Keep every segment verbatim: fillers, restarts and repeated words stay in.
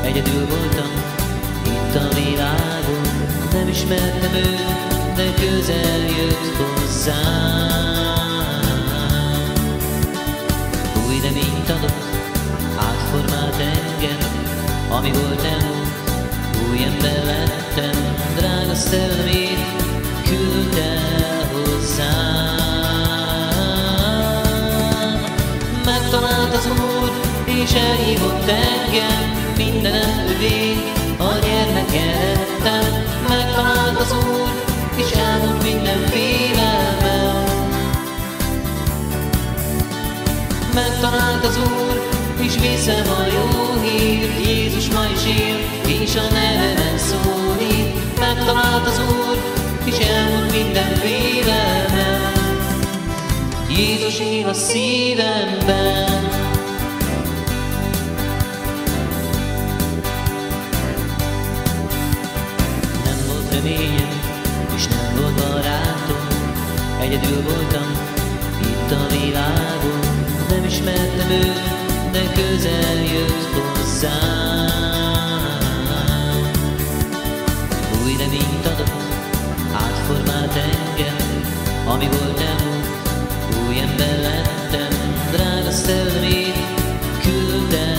egyedül voltam itt a világon. Nem ismertem őt, de közel jött hozzám. Új reményt adott, átformált engem, ami volt elmúlt, új ember lettem. Drága szellemét küldte hozzám. Megtalált az Úr, és elhívott engem, mindenem övé, a gyermeke lettem. Megtalált az Úr, és elmúlt minden félelmem. Megtalált az Úr, és viszem a jó hírt, Jézus ma is él, és a nevemen szólít. Megtalált az Úr, és elmúlt minden félelmem. Jézus él a szívemben. Nem volt reményem, és nem volt barátom, egyedül voltam itt a világon. Nem ismertem őt, de közel jött hozzám. Új reményt adott, átformált engem, ami volt elmúlt, új ember lettem. Drága szellemét küldte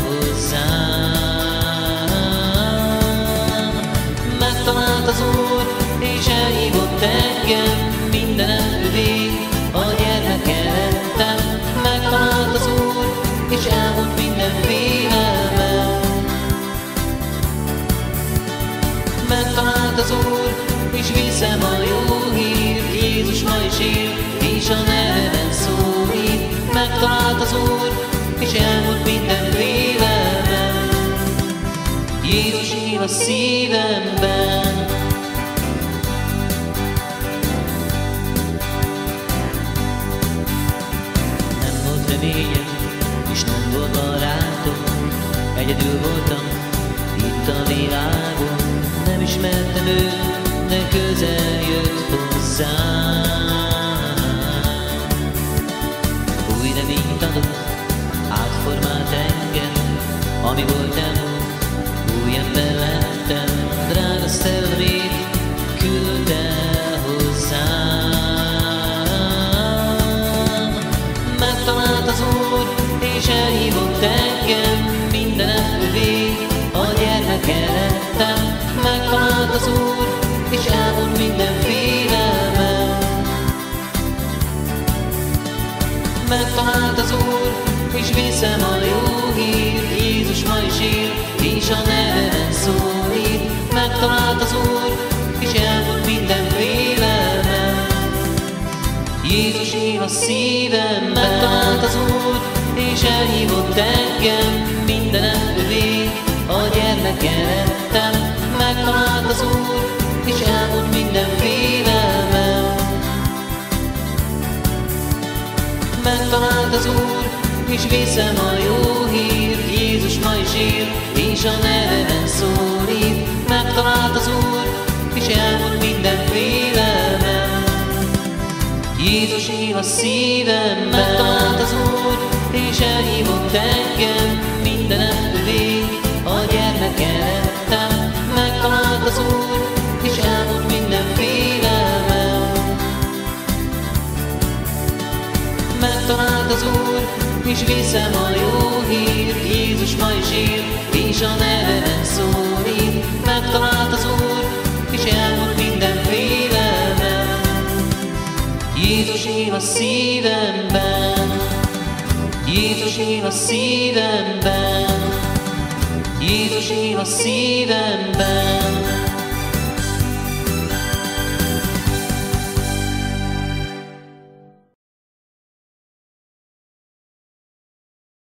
hozzám. Megtalált az Úr, és elhívott engem, mindenem övé, a gyermeke lettem. Megtalált az Úr, és elmúlt minden félelmem. Megtalált az Úr, és viszem a jó hírt, Jézus ma is él, és a nevemen szólít. Megtalált az Úr, és elmúlt minden félelmem. Jézus él a szívemben. Nem volt reményem, és nem volt barátom, egyedül voltam itt a világon. Nem ismertem őt, de közel jött hozzám. Új reményt adott, átformált engem, ami volt elmúlt, új ember lettem. Drága szellemét küldte hozzám. Megtalált az Úr, és elhívott engem, mindenem övé, a gyermeke lettem. Megtalált az Úr, és elmúlt minden félelmem. Megtalált az Úr, és viszem a jó hírt, Jézus ma is él, és a nevemen szólít. Megtalált az Úr, és elmúlt minden félelmem. Jézus él a szívemben. Megtalált az Úr, és elhívott engem, mindenem övé, a gyermeke lettem. Megtalált az Úr, és elmúlt minden félelmem. Megtalált az Úr, és viszem a jó hírt, Jézus ma is él, és a nevemen szólít. Megtalált az Úr, és elmúlt minden félelmem. Jézus él a szívemben. Megtalált az Úr, és elhívott engem, mindenem övé, a gyermeke lettem. Megtalált az Úr, és elmúlt minden félelmem. Megtalált az Úr, és viszem a jó hírt, Jézus ma is él, és a nevemen szólít. Megtalált az Úr, és elmúlt minden félelmem. Jézus él a szívemben. Jézus él a szívemben. Jézus él a szívemben.